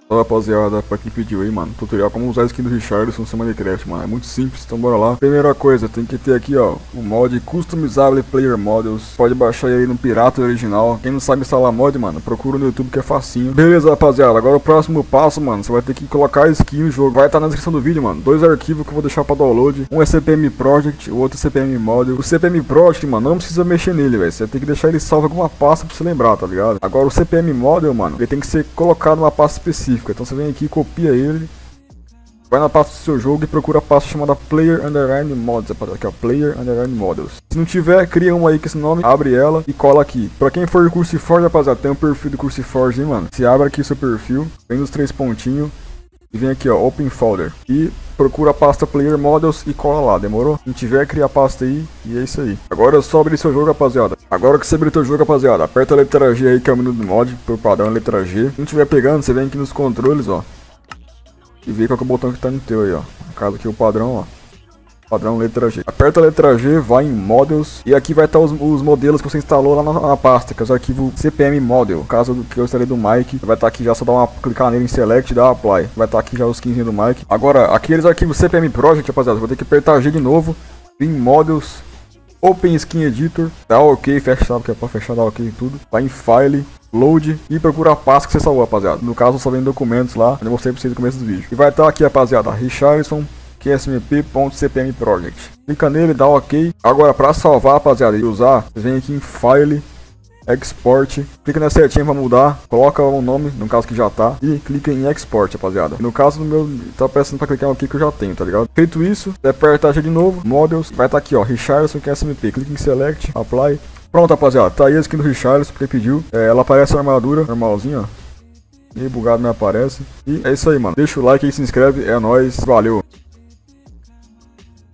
Então, rapaziada, pra quem pediu aí, mano, tutorial como usar a skin do Richarlison no Minecraft, mano, é muito simples, então bora lá. Primeira coisa, tem que ter aqui, ó, o mod Customizable Player Models, pode baixar aí no pirata original. Quem não sabe instalar mod, mano, procura no YouTube que é facinho. Beleza, rapaziada, agora o próximo passo, mano, você vai ter que colocar a skin no jogo, vai estar na descrição do vídeo, mano, 2 arquivos que eu vou deixar pra download, um é CPM Project, o outro é CPM Model. O CPM Project, mano, não precisa mexer nele, velho, você tem que deixar ele salvo em alguma pasta pra você lembrar, tá ligado? Agora o CPM Model, mano, ele tem que ser colocado numa pasta específica. Então você vem aqui, copia ele, vai na pasta do seu jogo e procura a pasta chamada Player Underline Mods. Aqui ó, Player Underline Models. Se não tiver, cria uma aí com esse nome, abre ela e cola aqui. Pra quem for CurseForge, rapaziada, tem um perfil do CurseForge, hein, mano. Você abre aqui seu perfil, vem nos 3 pontinhos e vem aqui ó, Open Folder. E procura a pasta Player Models e cola lá, demorou? Se não tiver, cria a pasta aí e é isso aí. Agora é só abrir seu jogo, rapaziada. Agora que você abrir seu jogo, rapaziada, aperta a letra G aí, que é o menu do mod, por padrão letra G. Se não tiver pegando, você vem aqui nos controles, ó. E vê qual que é o botão que tá no teu aí, ó. No caso aqui o padrão, ó. Padrão letra G. Aperta a letra G, vai em Models. E aqui vai estar os modelos que você instalou lá na pasta, que é os arquivos CPM Model. No caso do que eu instalei do Mike, vai estar aqui já, só dar uma clicar nele em Select e dar Apply. Vai estar aqui já os 15 do Mike. Agora, aqueles arquivos CPM Project, rapaziada, vou ter que apertar G de novo. Vir em Models, Open Skin Editor, dá OK, fecha, que é pra fechar, dá OK e tudo. Vai em File, Load e procura a pasta que você salvou, rapaziada. No caso, eu salvei em documentos lá, eu mostrei pra vocês no começo do vídeo. E vai estar aqui, rapaziada, Richarlison QSMP.cpm Project. Clica nele, dá OK. Agora, para salvar, rapaziada, e usar, você vem aqui em File, Export, clica na setinha para mudar, coloca o nome, no caso que já tá, e clica em Export, rapaziada. No caso do meu, tá aparecendo para clicar aqui que eu já tenho, tá ligado? Feito isso, você aperta G de novo, Models, vai estar aqui, ó, Richarlison QSMP. Clica em Select, Apply. Pronto, rapaziada, tá aí a skin do Richarlison, porque pediu. Ela aparece a armadura, normalzinha, ó. E bugado não aparece. E é isso aí, mano. Deixa o like aí, se inscreve, é nóis, valeu.